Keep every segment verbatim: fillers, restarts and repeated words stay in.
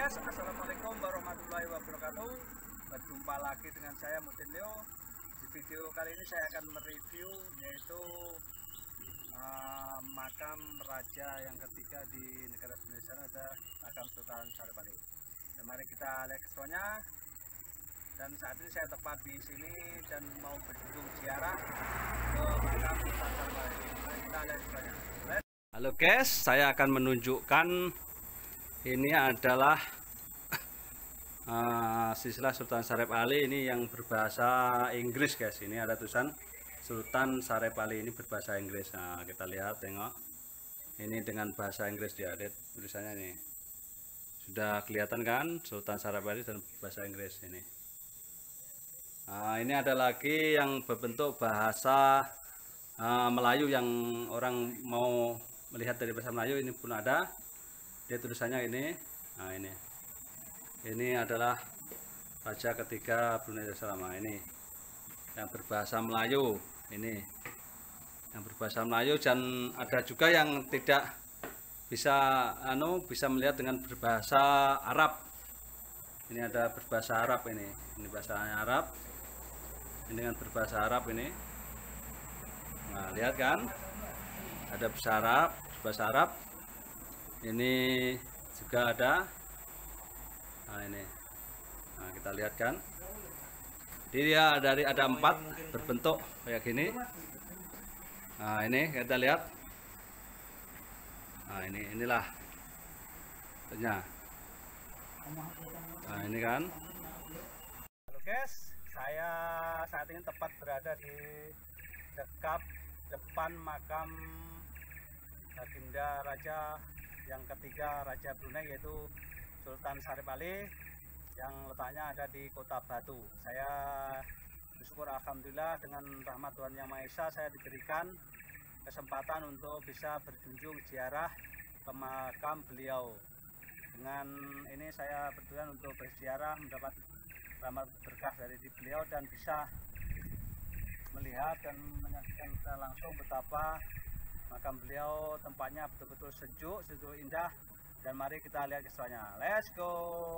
guys, assalamualaikum warahmatullahi wabarakatuh. Berjumpa lagi dengan saya Mutin Leo. Di video kali ini saya akan mereview yaitu uh, makam raja yang ketiga di negara Indonesia, ada makam Sultan Saripali. Dan mari kita lihat keseruannya. Dan saat ini saya tepat di sini dan mau berkunjung ziarah ke makam Sultan Saripali. Mari kita lihat keseruannya. Halo guys, saya akan menunjukkan ini adalah uh, silsilah Sultan Saripali ini yang berbahasa Inggris guys. Ini ada tulisan Sultan Saripali ini berbahasa Inggris. Nah, kita lihat, tengok. Ini dengan bahasa Inggris dia, lihat tulisannya nih. Sudah kelihatan kan Sultan Saripali dan bahasa Inggris ini. Nah, ini ada lagi yang berbentuk bahasa uh, Melayu yang orang mau melihat dari bahasa Melayu, ini pun ada. Dia tulisannya ini. Nah, ini ini adalah raja ketiga Brunei Darussalam. Ini yang berbahasa Melayu, ini yang berbahasa Melayu, dan ada juga yang tidak bisa anu bisa melihat dengan berbahasa Arab. Ini ada berbahasa Arab, ini ini bahasanya Arab, ini dengan berbahasa Arab ini. Nah, lihat kan, ada bahasa Arab, bahasa Arab. Ini juga ada. Nah, ini. Nah, kita lihat kan. Dia dari ada empat berbentuk kayak gini. Nah, ini kita lihat. Nah, ini inilah. Nah, ini kan. Halo guys, saya saat ini tepat berada di dekat depan makam Baginda Raja yang ketiga Raja Brunei, yaitu Sultan Saripali, yang letaknya ada di Kota Batu. Saya bersyukur alhamdulillah dengan rahmat Tuhan Yang Maha Esa saya diberikan kesempatan untuk bisa berkunjung ziarah ke makam beliau. Dengan ini saya bertujuan untuk berziarah, mendapat rahmat berkah dari beliau dan bisa melihat dan menyaksikan langsung betapa makam beliau tempatnya betul-betul sejuk, sejuk indah. Dan mari kita lihat keseruannya. Let's go.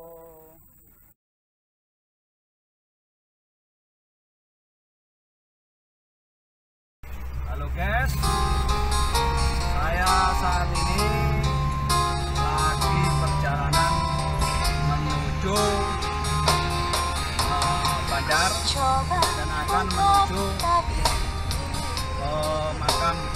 Halo guys, saya saat ini lagi perjalanan menuju uh, bandar dan akan menuju ke makam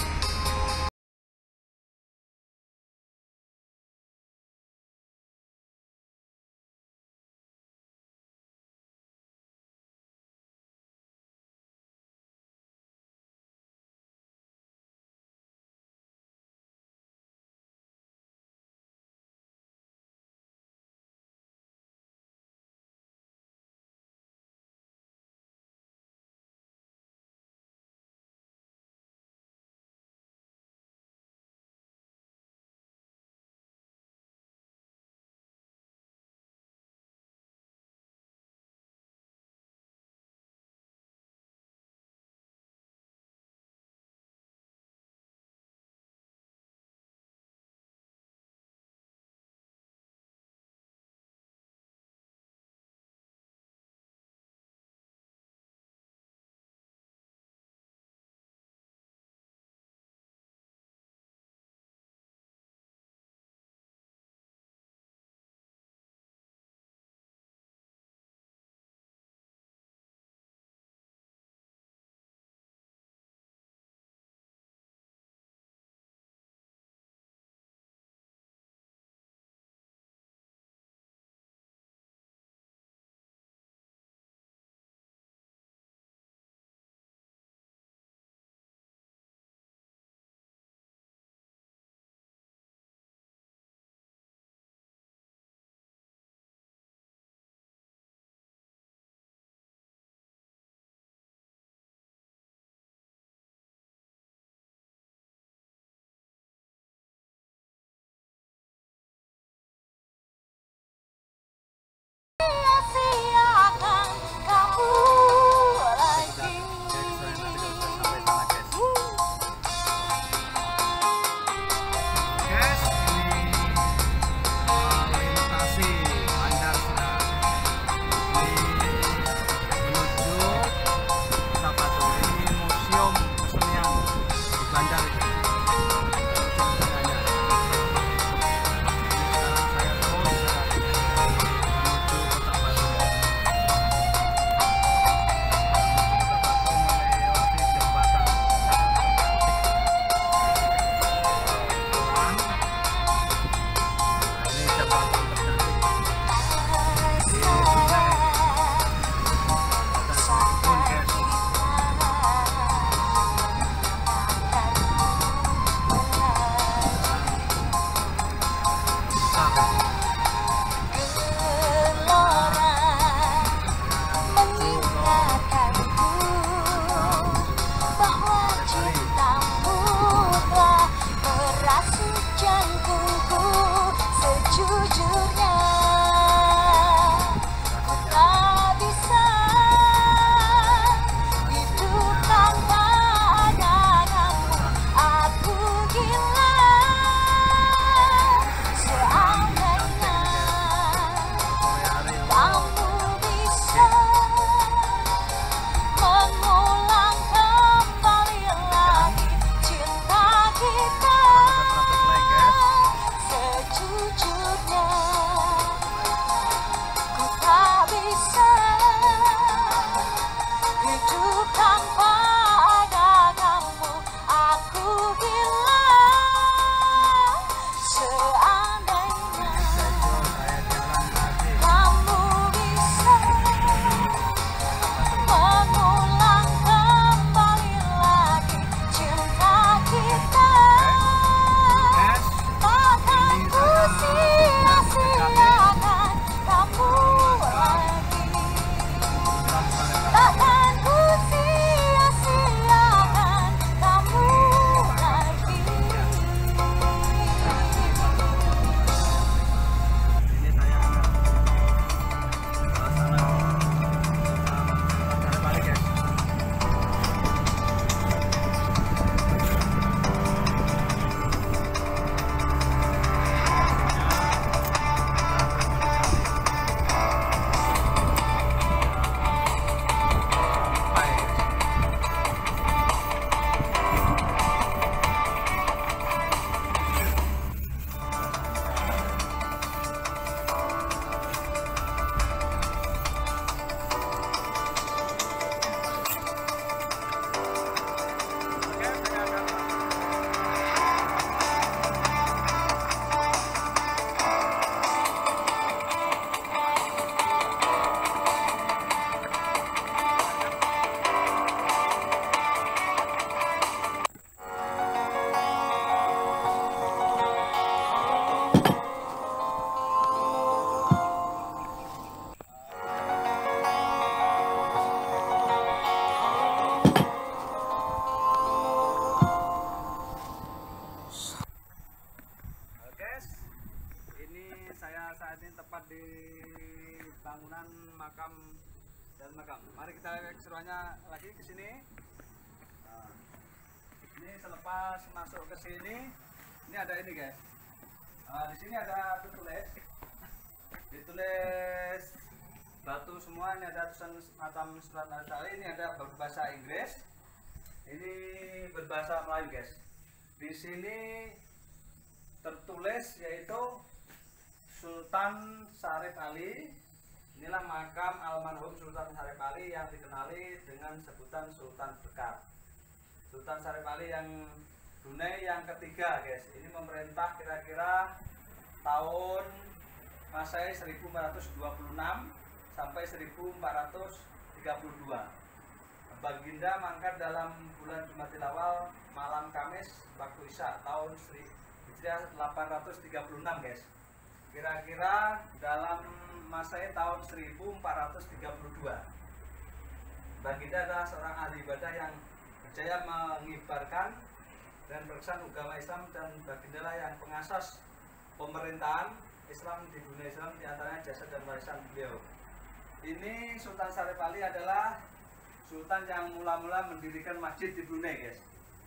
saya saat ini tepat di bangunan makam dan makam. Mari kita lihat keseruannya lagi ke sini. Nah, ini selepas masuk ke sini, ini ada ini guys. Nah, di sini ada tertulis, ditulis batu semua. Ini ada tulisan makam Sultan Syarif Ali. Ini ada berbahasa Inggris, ini berbahasa Melayu guys. Di sini tertulis yaitu Sultan Syarif Ali. Inilah makam almarhum Sultan Syarif Ali yang dikenali dengan sebutan Sultan Bekar. Sultan Syarif Ali yang Brunei yang ketiga guys. Ini memerintah kira-kira tahun Masehi seribu empat ratus dua puluh enam sampai seribu empat ratus tiga puluh dua. Baginda mangkat dalam bulan Jumadil Awal malam Kamis waktu Isya tahun Hijriah delapan ratus tiga puluh enam guys. Kira-kira dalam Masehi tahun seribu empat ratus tiga puluh dua. Baginda adalah seorang ahli ibadah yang berjaya mengibarkan dan berkesan agama Islam, dan baginda lah yang pengasas pemerintahan Islam di dunia Islam, diantaranya jasa dan warisan beliau. Ini Sultan Syarif Ali adalah Sultan yang mula-mula mendirikan masjid di Brunei guys.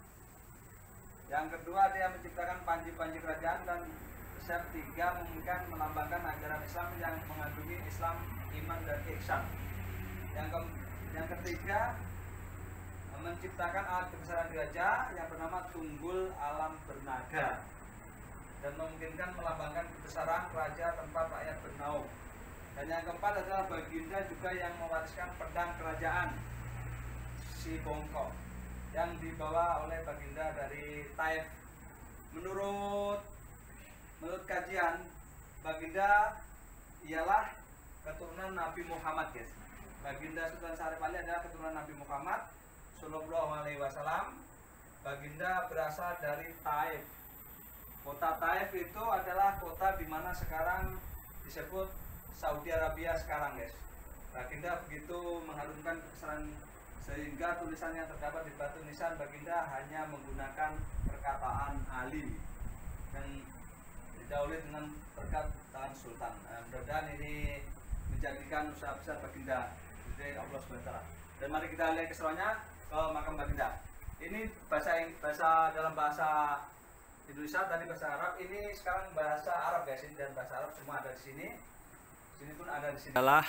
Yang kedua, dia menciptakan panji-panji kerajaan, dan yang ketiga memungkinkan melambangkan ajaran Islam yang mengandungi Islam, iman, dan ihsan. Yang, ke yang ketiga, menciptakan alat kebesaran gajah yang bernama Tunggul Alam Bernaga, dan memungkinkan melambangkan kebesaran raja tempat rakyat bernaung. Dan yang keempat adalah baginda juga yang mewariskan pedang kerajaan Si Bongkok yang dibawa oleh baginda dari Taif. Menurut menurut kajian, baginda ialah keturunan Nabi Muhammad guys. Baginda Sultan Syarif Ali adalah keturunan Nabi Muhammad Sallallahu Alaihi Wasallam. Baginda berasal dari Taif. Kota Taif itu adalah kota di mana sekarang disebut Saudi Arabia sekarang guys. Baginda begitu mengharumkan kebesaran sehingga tulisan yang terdapat di batu nisan baginda hanya menggunakan perkataan Ali dan didahului dengan perkataan Sultan. Nah, mudah-mudahan ini menjadikan usaha besar baginda dari Allah subhanahu wa taala. Dan mari kita lihat keseruannya ke makam baginda. Ini bahasa bahasa dalam bahasa Indonesia, tadi bahasa Arab, ini sekarang bahasa Arab guys. Ini dan bahasa Arab semua ada di sini. Sini pun ada di sini. Adalah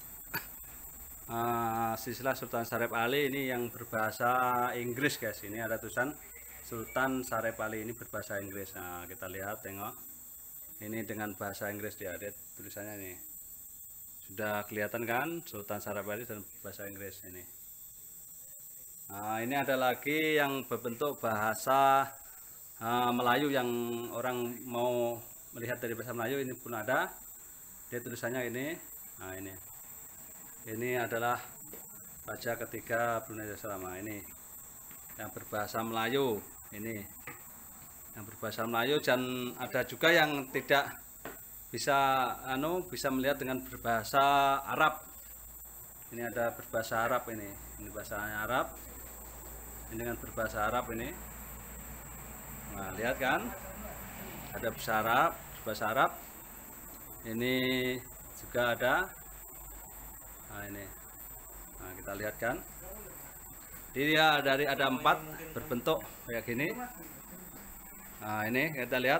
uh, silsilah Sultan Syarif Ali ini yang berbahasa Inggris guys. Ini ada tulisan Sultan Syarif Ali ini berbahasa Inggris. Nah, kita lihat, tengok. Ini dengan bahasa Inggris dia, ada tulisannya nih. Sudah kelihatan kan Sultan Syarif Ali dan bahasa Inggris ini. Nah, ini ada lagi yang berbentuk bahasa uh, Melayu yang orang mau melihat dari bahasa Melayu, ini pun ada. Dia tulisannya ini. Nah, ini. Ini adalah raja ketiga Brunei Darussalam. Nah, ini yang berbahasa Melayu. Ini yang berbahasa Melayu, dan ada juga yang tidak bisa anu bisa melihat dengan berbahasa Arab. Ini ada berbahasa Arab ini. Ini bahasanya Arab. Ini dengan berbahasa Arab ini. Nah, lihat kan? Ada bahasa Arab, bahasa Arab. Ini juga ada. Nah, ini. Nah, kita lihat kan? Dia dari ada empat berbentuk kayak gini. Nah, ini kita lihat.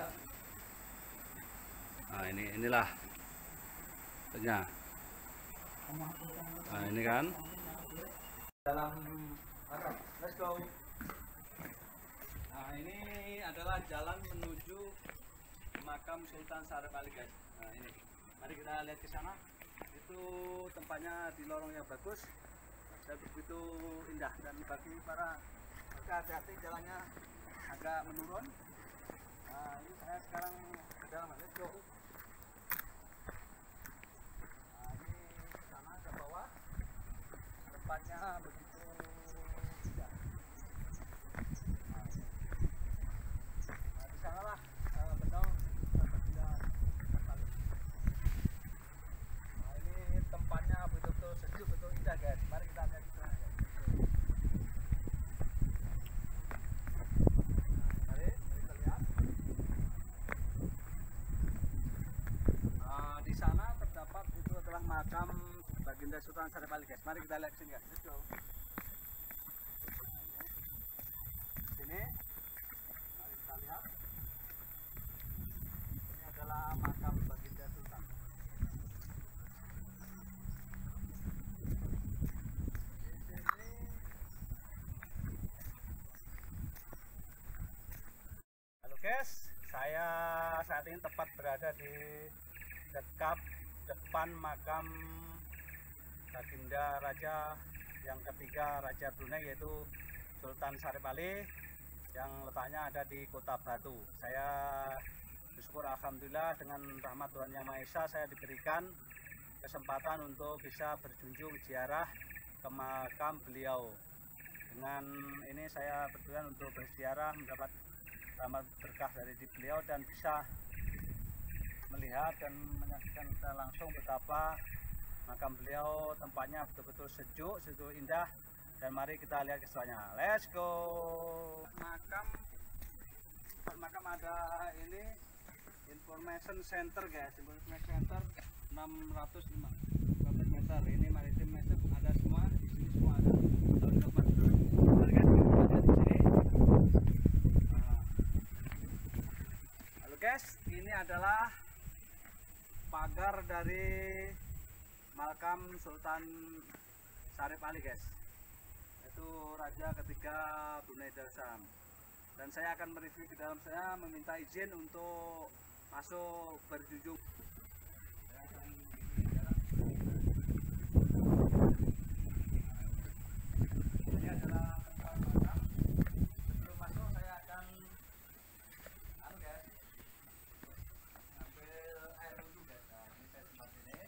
Nah, ini inilah. Nah, ini kan dalam Arab. Let's go. Nah, ini adalah jalan menuju makam Sultan Syarif Ali guys. Nah, ini. Mari kita lihat ke sana. Itu tempatnya di lorong yang bagus dan begitu indah, dan bagi para hati-hati jalannya agak menurun. Nah, ini saya sekarang ke dalam. Let's go. Nah, ini ke sana ke bawah. Tempatnya begitu indah. Nah, ini. Nah, di sanalah uh, betul baginda sekali. Nah, ini tempatnya betul-betul sejuk, betul indah guys. Mari kita lihat di sana guys. Nah, mari, mari kita lihat. makam Baginda Sultan Syarif Ali guys. Mari kita lihat sini guys. Let's go. Sini, mari kita lihat. Ini adalah makam Baginda Sultan. Halo guys, saya saat ini tepat berada di dekat depan makam Baginda Raja yang ketiga Raja Brunei, yaitu Sultan Syarif Ali, yang letaknya ada di Kota Batu. Saya bersyukur alhamdulillah dengan rahmat Tuhan Yang Maha Esa saya diberikan kesempatan untuk bisa berjunjung ziarah ke makam beliau. Dengan ini saya bertujuan untuk berziarah, mendapat rahmat berkah dari beliau dan bisa melihat dan menyaksikan secara langsung betapa makam beliau tempatnya betul-betul sejuk, sejuk indah. Dan mari kita lihat keseruannya. Let's go. Makam makam ada ini information center guys, information center enam ratus lima belas meter. Ini maritim meter ada semua di sini, semua ada tahun depan. Mari guys, kita lihat di sini. Nah. Halo guys, ini adalah pagar dari makam Sultan Syarif Ali guys, itu Raja ketiga Brunei Darussalam. Dan saya akan mereview ke dalam, saya meminta izin untuk masuk berjunjung. Ini adalah tempat makam. Sebelum masuk saya akan anu guys, ambil air wudhu guys. Nah, ini saya tempat ini.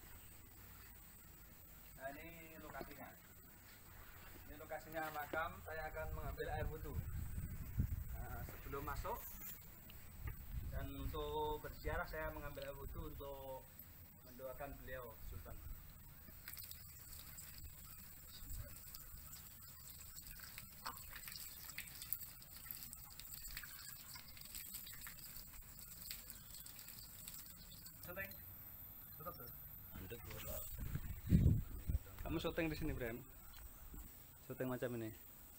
Nah, ini lokasinya. Ini lokasinya makam. Saya akan mengambil air wudhu nah, sebelum masuk. Dan untuk berziarah saya mengambil air wudhu untuk mendoakan beliau Sultan. Syuting, tutup tuh. Kamu syuting di sini, Bram? Syuting macam ini.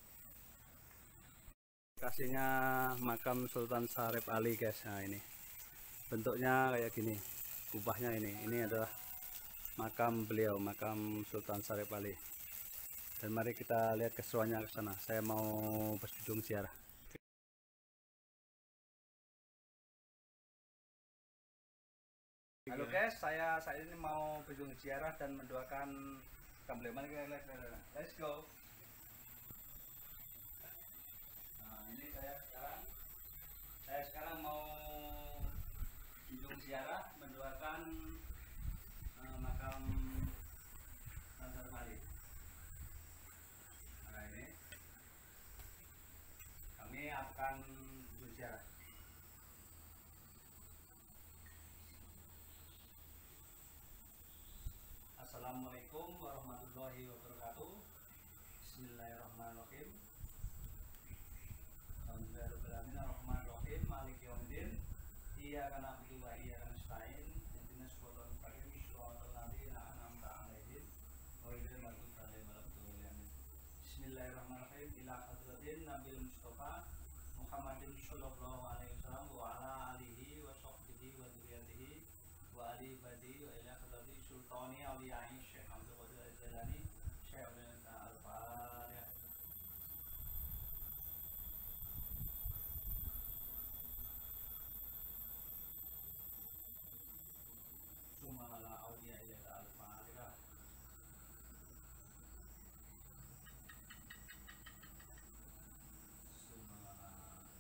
Lokasinya makam Sultan Syarif Ali guys. Nah ini bentuknya kayak gini, kubahnya ini. Ini adalah makam beliau, makam Sultan Syarif Ali. Dan mari kita lihat keseruannya ke sana. Saya mau berjunjung ziarah. Halo guys, saya saat ini mau berjunjung ziarah dan mendoakan makam beliau. Mari kita lihat. Let's go. Nah, ini saya sekarang saya sekarang mau junjung ziarah mendoakan uh, makam Sultan Syarif Ali. Nah ini kami akan junjung ziarah. Assalamualaikum warahmatullahi wabarakatuh. Bismillahirrahmanirrahim. Alhamdulillahirabbil alamin, maliki yaumiddin. Iyyaka na'budu wa iyyaka nasta'in. Ihdinas siratal mustaqim, siratal ladzina an'amta 'alaihim ghairil maghdubi 'alaihim waladdallin. Bismillahirrahmanirrahim. Ila hadratin Nabil Mustafa Muhammadin sallallahu alaihi wasallam wa ala alihi wa sahbihi wa dzurriyyatihi wa ali badi wa ila hadrati sultani awliyai Syekh Abdul Qadir Al-Jailani Syekh Al-Fatihah. Sumala awliya ila al-Fatihah. Sumala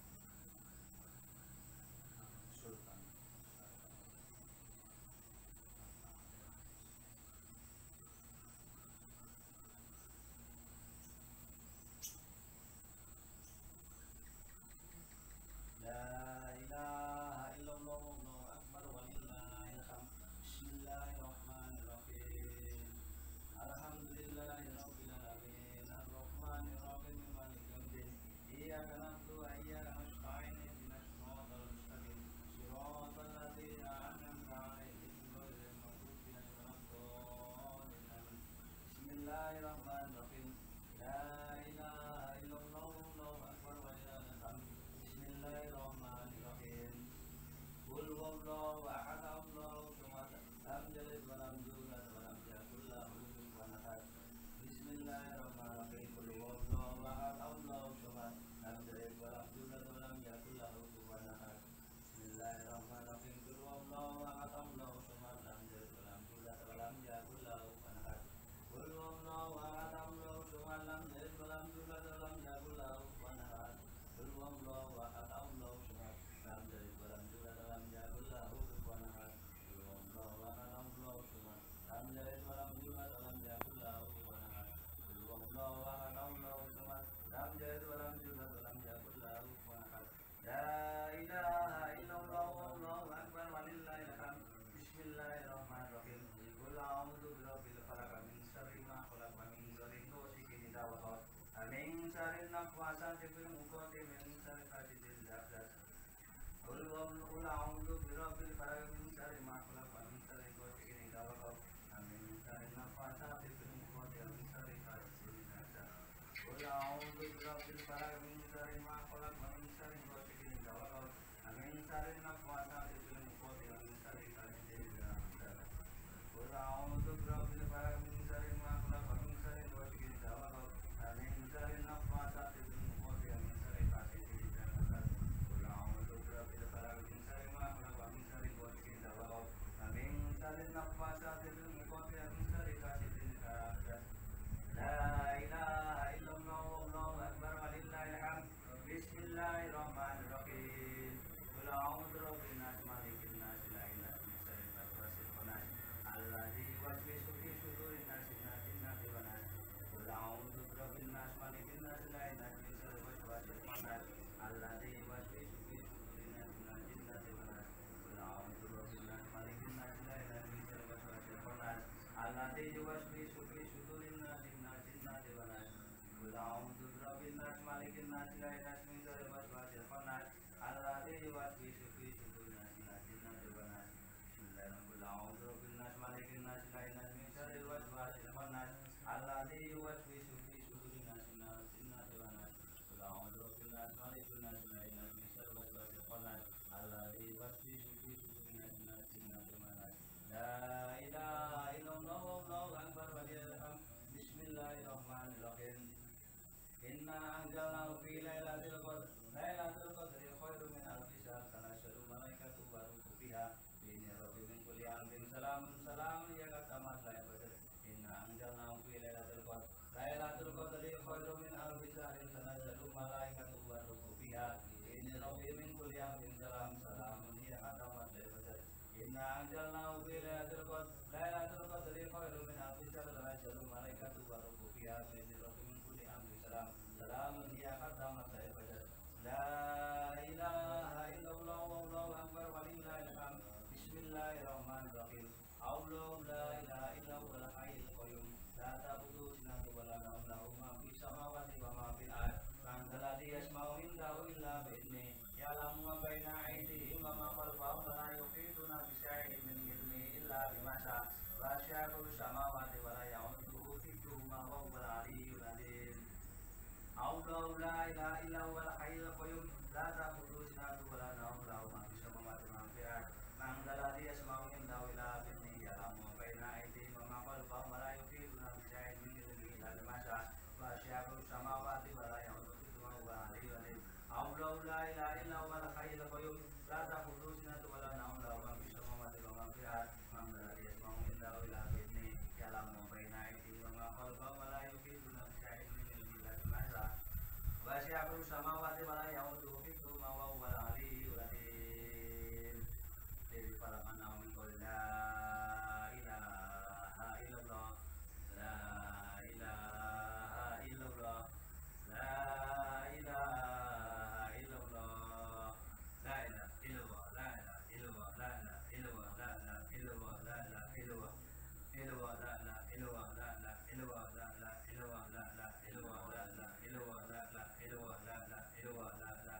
Sultan. nafasati fil uqati min syarri hasidin idza hasad. Qul a'udzu birabbil falaq min syarri ma khalaq wa min syarri ghasiqin idza waqab. Min syarri nafasati fil uqati min syarri hasidin idza hasad. Qul a'udzu birabbil falaq min syarri ma khalaq wa min syarri ghasiqin idza waqab. Min syarri nafasati fil uqati min syarri hasidin idza hasad. Qul a'udzu birabbil falaq min syarri ma khalaq wa min syarri ghasiqin idza waqab. Min syarri nafasati fil uqati min syarri hasidin idza hasad. Qul a'udzu birabbil falaq min syarri ma khalaq wa min syarri ghasiqin idza waqab. Min syarri nafasati fil uqati min syarri hasidin idza hasad. La ilaha illallah wallahu akbar walillahil hamd. Bismillahirrahmanirrahim. Qul a'udzu birabbin nas malikin nas ilahin nas min syarril waswasil khannas alladzi yuwaswisu fi sudurin nas minal jinnati wan nas. Qul a'udzu birabbin nas malikin nas ilahin nas min syarril waswasil khannas alladzi yuwaswisu fi sudurin nas minal jinnati wan nas. Qul a'udzu birabbin nas malikin nas ilahin nas min syarril waswasil khannas alladzi yuwaswisu fi sudurin nas minal jinnati wan nas. Qul a'udzu birabbin nas malikin nas ilahin nas min syarril waswasil khannas alladzi yuwaswisu fi sudurin nas minal jinnati wan nas. Bismillahirrahmanirrahim. Qul a'udzu birabbin nas malikin nas ilahin nas min syarril waswasil khannas alladzi yuwaswisu fi sudurin nas minal jinnati wan nas. Qul a'udzu birabbin nas malikin nas ilahin nas min syarril waswasil khannas alladzi yuwaswisu fi sudurin nas minal jinnati wan nas. La ilaha illallah wallahu akbar walillahil hamd. Bismillahirrahmanirrahim. Inna anzalnahu fi lailatul qadr. Lailatul qadri khairun min alfi syahr. Tanazzalu malaikatu wa ruhu fiha bi idzni rabbihim min kulli amrin. Salamun salamun hiya hatta matla'il fajr. Inna anzalnahu fi lailatul qadr. Lailatul qadri khairun min alfi syahr. Tanazzalu malaikatu wa ruhu fiha bi idzni rabbihim min kulli amrin. Salamun salamun hiya hatta matla'il fajr. Inna anzalnahu fi lailatul qadr. Lailatul qadri khairun min alfi syahr. Tanazzalu malaikatu wa ruhu fiha bi idzni rabbihim min kulli amrin. Salam salamun hiya hatta matla'il fajr. La ilaha illallah wallahu akbar walillahil hamd. Bismillahirrahmanirrahim. Allahu la ilaha illa huwal hayyul qayyum. La ta'khudhuhu sinatun wa la nawm. Lahu ma fis samawati wa ma fil ardh. Man dhal ladzi yashfa'u indahu illa bi'idhnihi. Ya'lamu ma baina aydihim wa ma khalfahum wa la yuhituna bi shay'in min ilmihi illa bima sha'a. Wasi'a kursiyuhu samawati wa la ya'uduhu hifdhuhuma wa huwal 'aliyyul 'azim. Allahu la ilaha illa huwal hayyul qayyum. La ta'khudhuhu sinatun wa la nawm. Lahu ma fis samawati wa ma fil ardh. Man dhal ladzi yashfa'u indahu illa bi'idhnihi. Ya'lamu ma baina aydihim wa ma khalfahum wa la yuhituna bi shay'in min ilmihi illa bima sha'a. Wasi'a kursiyuhu samawati wa la ya'uduhu hifdhuhuma wa huwal 'aliyyul 'azim. Allahu la ilaha illa huwal hayyul qayyum. La ta'khudhuhu sinatun wa la nawm. Lahu ma fis samawati wa ma fil ardh. Man dhal ladzi yashfa'u indahu illa bi'idhnihi. Ya'lamu ma baina aydihim wa ma khalfahum wa la yuhituna bi shay'in min ilmihi illa bima sha'a. Wasi'a kursiyuhu samawati wa la ya'uduhu hifdhuhuma wa huwal 'aliyyul 'azim. Dari para mana min qul la ilaha illallah. La ilaha illallah. La ilaha illallah. La ilaha illallah. La ilaha illallah. La ilaha illallah. La ilaha illallah. La ilaha illallah. Illallah la la illallah la la illallah la la illallah la la illallah la la illallah la la illallah la la illallah la la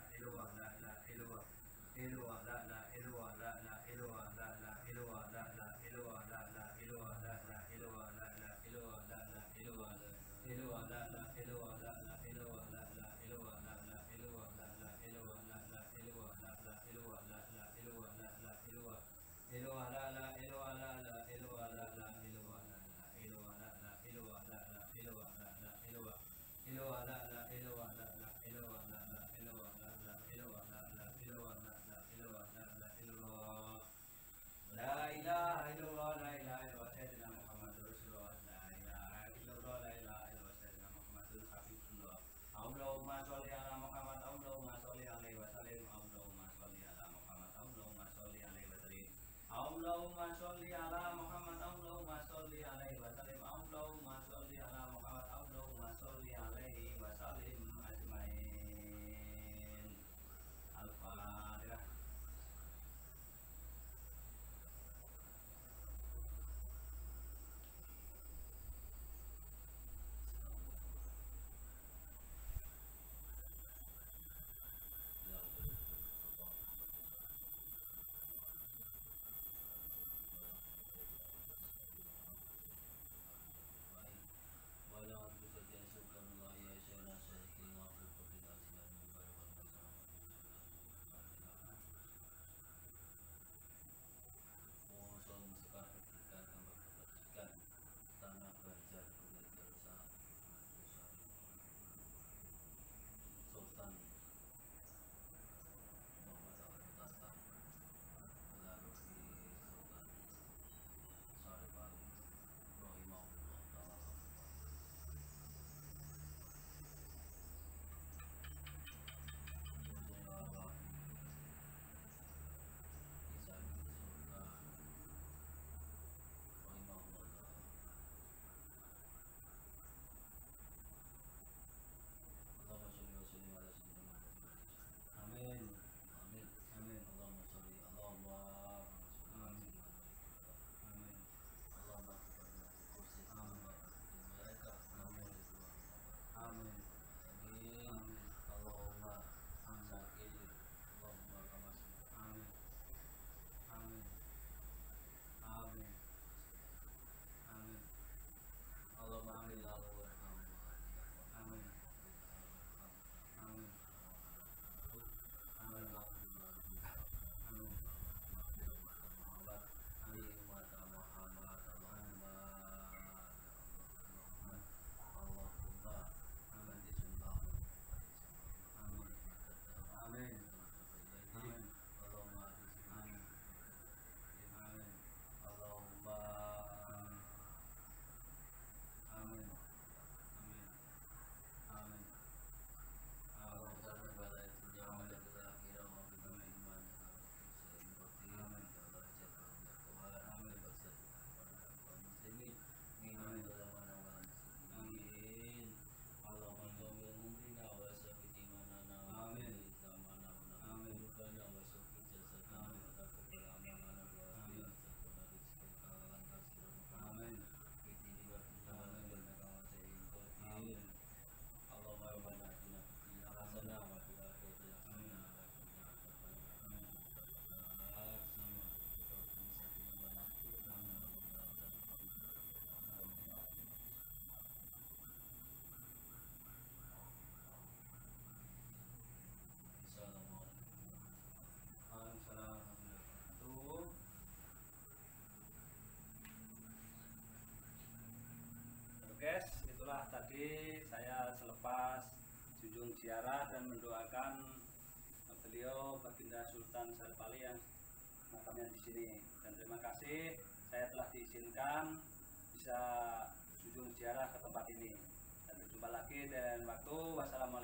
melepas junjung ziarah dan mendoakan beliau Baginda Sultan Syarif Ali yang makamnya di sini. Dan terima kasih saya telah diizinkan bisa junjung ziarah ke tempat ini. Dan berjumpa lagi dan waktu. Wassalamualaikum.